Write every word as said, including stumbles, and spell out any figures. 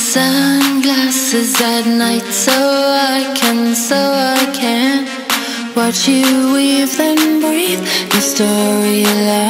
sunglasses at night so I can, so I can watch you weave then breathe your storyline.